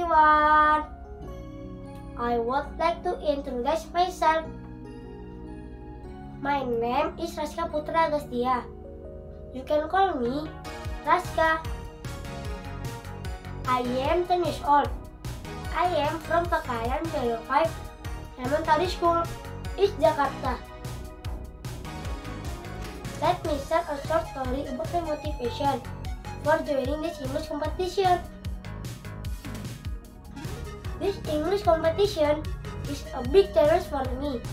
everyone. I would like to introduce myself. My name is Raska Putra Agastya. You can call me Raska. I am 10 years old. I am from Pakayan Jalur 5 Elementary School, East Jakarta. Let me share a short story about my motivation for joining this English competition. This English competition is a big challenge for me.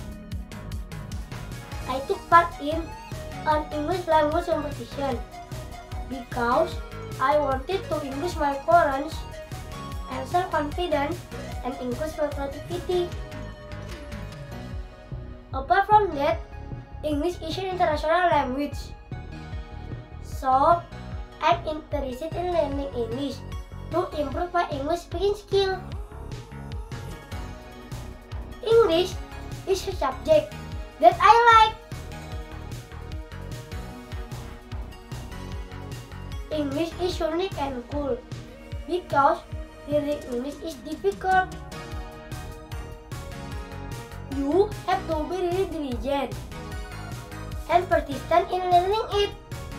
I took part in an English language competition because I wanted to increase my confidence and self-confidence and increase my creativity. Apart from that, English is an international language, so I'm interested in learning English to improve my English speaking skill. English is a subject that I like. English is unique and cool because learning English is difficult. You have to be really diligent and persistent in learning it.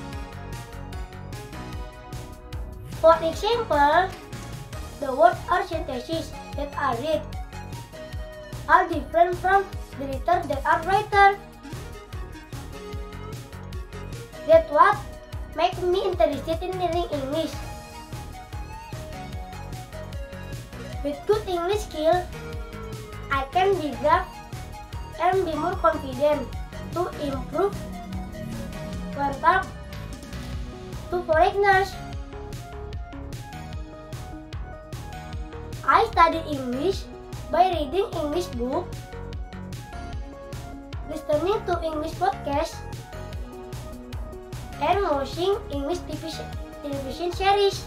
For example, the words or sentences that are read are different from the letters that are written. That's what makes me interested in learning English. With good English skill, I can develop and be more confident to improve when talk to foreigners. I study English by reading English book, listening to English podcast, and watching English television series.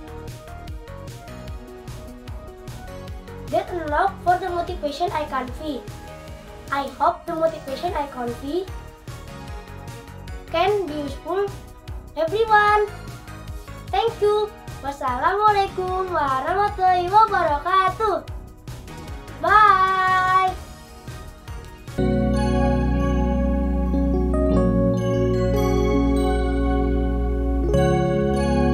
That enough for the motivation I convey. I hope the motivation I convey can be useful everyone. Thank you. Wassalamualaikum warahmatullahi wabarakatuh. Bye.